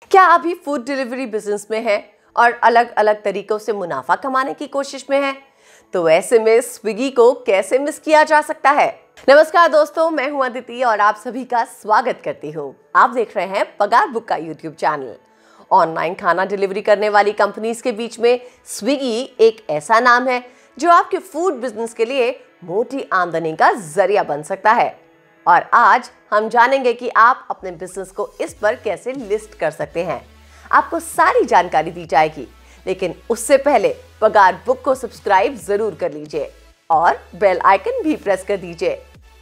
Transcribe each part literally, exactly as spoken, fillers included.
क्या आप भी फूड डिलीवरी बिजनेस में हैं और अलग अलग तरीकों से मुनाफा कमाने की कोशिश में हैं? तो ऐसे में स्विगी को कैसे मिस किया जा सकता है? नमस्कार दोस्तों, मैं हूं अदिति और आप सभी का स्वागत करती हूं। आप देख रहे हैं पगार बुक का यूट्यूब चैनल। ऑनलाइन खाना डिलीवरी करने वाली कंपनीज के बीच में स्विगी एक ऐसा नाम है जो आपके फूड बिजनेस के लिए मोटी आमदनी का जरिया बन सकता है। और आज हम जानेंगे कि आप अपने बिजनेस को इस पर कैसे लिस्ट कर सकते हैं। आपको सारी जानकारी दी जाएगी, लेकिन उससे पहले पगार बुक को सब्सक्राइब जरूर कर लीजिए और बेल आइकन भी प्रेस कर दीजिए।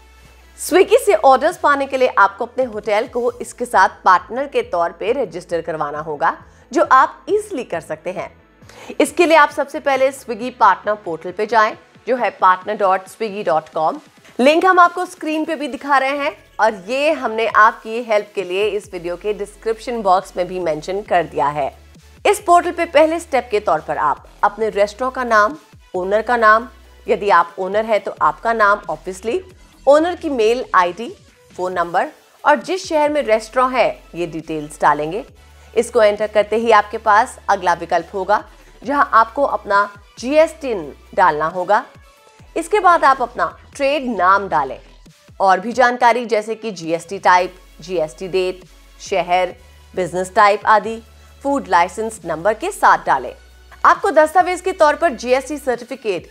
स्विगी से ऑर्डर्स पाने के लिए आपको अपने होटल को इसके साथ पार्टनर के तौर पे रजिस्टर करवाना होगा, जो आप इजीली कर सकते हैं। इसके लिए आप सबसे पहले स्विगी पार्टनर पोर्टल पे जाएं, जो है partner dot Swiggy dot com. Link हम आपको स्क्रीन पे भी दिखा रहे हैं और ये हमने आपकी हेल्प के लिए इस वीडियो के डिस्क्रिप्शन बॉक्स में भी मेंशन कर दिया है। इस पोर्टल पे पहले स्टेप के तौर पर आप अपने रेस्टोरेंट का नाम, ओनर का नाम, यदि आप ओनर है तो आपका नाम ऑब्वियसली, ओनर की मेल आईडी, फोन नंबर और जिस शहर में रेस्टोरेंट है ये डिटेल्स डालेंगे। इसको एंटर करते ही आपके पास अगला विकल्प होगा जहां आपको अपना जीएसटी डालना होगा। इसके बाद आप अपना ट्रेड नाम डालें और भी जानकारी जैसे कि जीएसटी टाइप, जीएसटी डेट, शहर, बिजनेस टाइप आदि फूड लाइसेंस नंबर के साथ डालें। आपको दस्तावेज के तौर पर जीएसटी सर्टिफिकेट,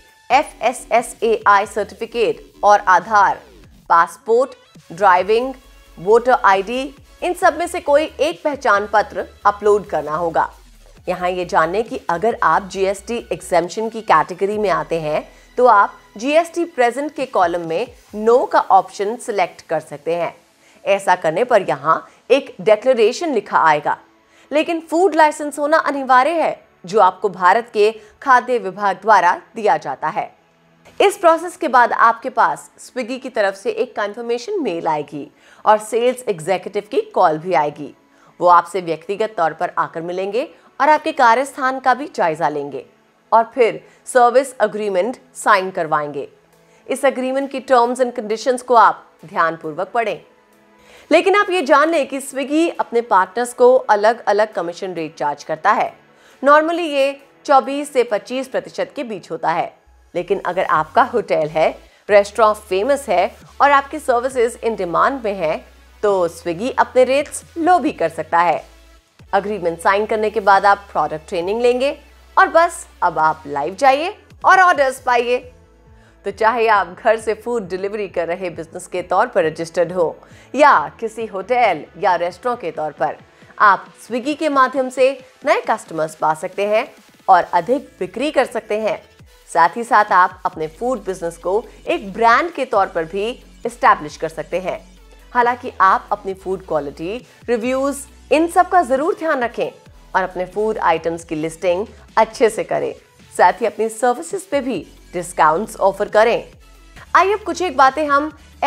एफएसएसएआई सर्टिफिकेट और Aadhaar, passport, driving, voter ID, इन सब में से कोई एक पहचान पत्र अपलोड करना होगा। यहाँ ये जानने कि अगर आप जीएसटी एग्जेम्पशन की कैटेगरी में आते हैं तो आप जीएसटी प्रेजेंट के कॉलम में नो का ऑप्शन सिलेक्ट कर सकते हैं। ऐसा करने पर यहाँ एक डिक्लेरेशन लिखा आएगा, लेकिन फूड लाइसेंस होना अनिवार्य है, जो आपको भारत के खाद्य विभाग द्वारा दिया जाता है। इस प्रोसेस के बाद आपके पास स्विगी की तरफ से एक कंफर्मेशन मेल आएगी और सेल्स एग्जीक्यूटिव की कॉल भी आएगी। वो आपसे व्यक्तिगत तौर पर आकर मिलेंगे और आपके कार्यस्थान का भी जायजा लेंगे और फिर सर्विस अग्रीमेंट साइन करवाएंगे। इस अग्रीमेंट की टर्म्स एंड कंडीशंस को आप ध्यानपूर्वक पढ़ें। लेकिन आप ये जान लें कि स्विगी अपने पार्टनर्स को अलग अलग कमीशन रेट चार्ज करता है। नॉर्मली ये चौबीस से पच्चीस प्रतिशत के बीच होता है, लेकिन अगर आपका होटल है, रेस्टोरेंट फेमस है और आपकी सर्विसेज इन डिमांड में है, तो स्विगी अपने रेट्स लो भी कर सकता है। अग्रीमेंट साइन करने के बाद आप प्रोडक्ट ट्रेनिंग लेंगे और बस अब आप लाइव जाइए और ऑर्डर्स पाइए। तो चाहे आप घर से फूड डिलीवरी कर रहे बिजनेस के तौर पर रजिस्टर्ड हो या किसी होटल या रेस्टोरेंट के तौर पर, आप स्विगी के माध्यम से नए कस्टमर्स पा सकते हैं और अधिक बिक्री कर सकते हैं। साथ ही साथ आप अपने फूड बिजनेस को एक ब्रांड के तौर पर भी एस्टैब्लिश कर सकते हैं। हालांकि आप अपनी फूड क्वालिटी, रिव्यूज, इन सब का जरूर ध्यान रखें और अपने फूड आइटम्स की लिस्टिंग अच्छे से करें। साथ ही अपनी सर्विसेज पे भी डिस्काउंट्स ऑफर करें। आइए अब कुछ एक बातें हम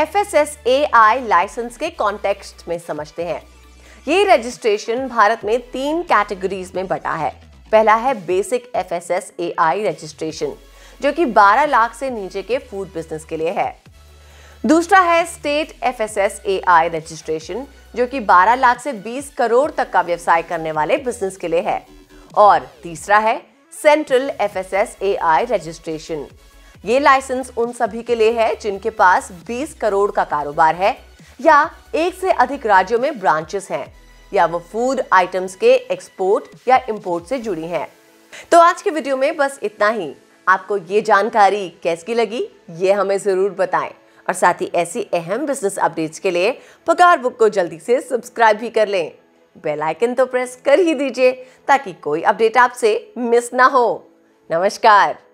एफएसएसएआई लाइसेंस के कॉन्टेक्स्ट में समझते हैं। ये रजिस्ट्रेशन भारत में तीन कैटेगरीज में बटा है। पहला है बेसिक एफएसएसएआई रजिस्ट्रेशन, जो कि बारह लाख से नीचे के फूड बिजनेस के लिए है। दूसरा है स्टेट एफएसएसएआई रजिस्ट्रेशन, जो कि बारह लाख से बीस करोड़ तक का व्यवसाय करने वाले बिजनेस के लिए है। और तीसरा है सेंट्रल एफएसएसएआई रजिस्ट्रेशन। ये लाइसेंस उन सभी के लिए है जिनके पास बीस करोड़ का कारोबार है या एक से अधिक राज्यों में ब्रांचेस हैं या वो फूड आइटम्स के एक्सपोर्ट या इंपोर्ट से जुड़ी हैं। तो आज के वीडियो में बस इतना ही। आपको ये जानकारी कैसी लगी ये हमें जरूर बताएं और साथ ही ऐसी अहम बिजनेस अपडेट्स के लिए पगार बुक को जल्दी से सब्सक्राइब भी कर लें। बेल आइकन तो प्रेस कर ही दीजिए ताकि कोई अपडेट आपसे मिस ना हो। नमस्कार।